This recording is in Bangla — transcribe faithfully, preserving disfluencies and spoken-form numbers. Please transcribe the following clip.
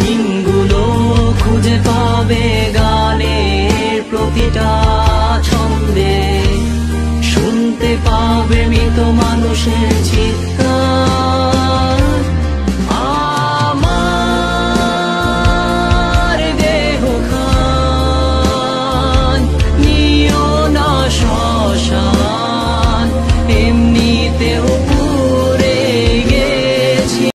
দিনগুলো খুঁজে পাবে গানের প্রতিটা ছন্দে, শুনতে পাবে মৃত মানুষের